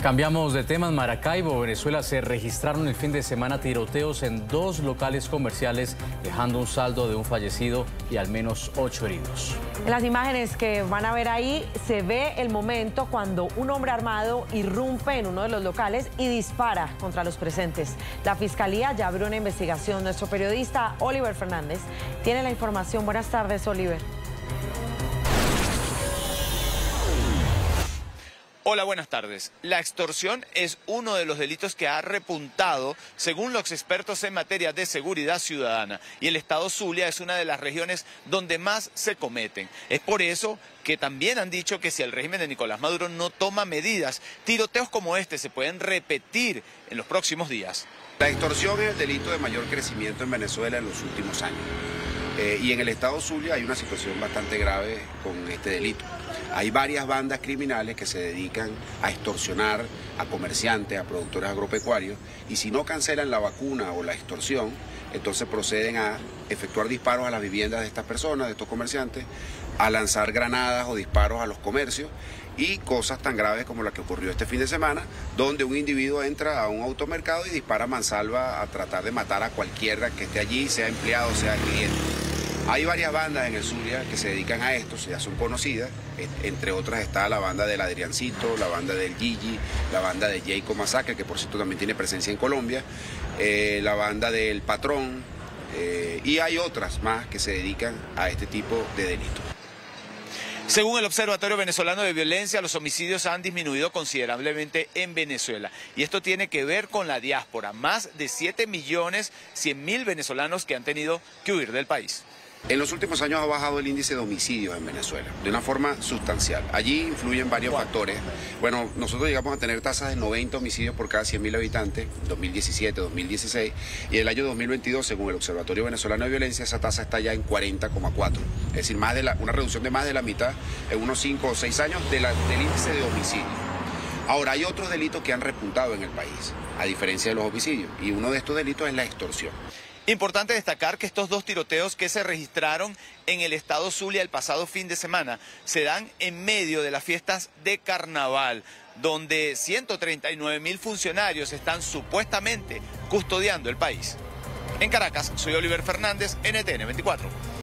Cambiamos de tema. En Maracaibo, Venezuela, se registraron el fin de semana tiroteos en 2 locales comerciales, dejando un saldo de un fallecido y al menos 8 heridos. En las imágenes que van a ver ahí se ve el momento cuando un hombre armado irrumpe en uno de los locales y dispara contra los presentes. La Fiscalía ya abrió una investigación. Nuestro periodista Oliver Fernández tiene la información. Buenas tardes, Oliver. Hola, buenas tardes. La extorsión es uno de los delitos que ha repuntado, según los expertos en materia de seguridad ciudadana. Y el estado Zulia es una de las regiones donde más se cometen. Es por eso que también han dicho que si el régimen de Nicolás Maduro no toma medidas, tiroteos como este se pueden repetir en los próximos días. La extorsión es el delito de mayor crecimiento en Venezuela en los últimos años. Y en el estado Zulia hay una situación bastante grave con este delito. Hay varias bandas criminales que se dedican a extorsionar a comerciantes, a productores agropecuarios, y si no cancelan la vacuna o la extorsión, entonces proceden a efectuar disparos a las viviendas de estas personas, de estos comerciantes, a lanzar granadas o disparos a los comercios, y cosas tan graves como la que ocurrió este fin de semana, donde un individuo entra a un automercado y dispara a mansalva a tratar de matar a cualquiera que esté allí, sea empleado, sea cliente. Hay varias bandas en el Zulia que se dedican a esto, ya son conocidas, entre otras está la banda del Adriancito, la banda del Gigi, la banda de Jacob Masacre, que por cierto también tiene presencia en Colombia, la banda del Patrón, y hay otras más que se dedican a este tipo de delitos. Según el Observatorio Venezolano de Violencia, los homicidios han disminuido considerablemente en Venezuela. Y esto tiene que ver con la diáspora, más de 7.100.000 venezolanos que han tenido que huir del país. En los últimos años ha bajado el índice de homicidios en Venezuela, de una forma sustancial. Allí influyen varios factores. Bueno, nosotros llegamos a tener tasas de 90 homicidios por cada 100.000 habitantes, 2017, 2016, y el año 2022, según el Observatorio Venezolano de Violencia, esa tasa está ya en 40,4. Es decir, una reducción de más de la mitad en unos 5 o 6 años del índice de homicidio. Ahora, hay otros delitos que han repuntado en el país, a diferencia de los homicidios, y uno de estos delitos es la extorsión. Importante destacar que estos 2 tiroteos que se registraron en el estado Zulia el pasado fin de semana se dan en medio de las fiestas de carnaval, donde 139.000 funcionarios están supuestamente custodiando el país. En Caracas, soy Oliver Fernández, NTN 24.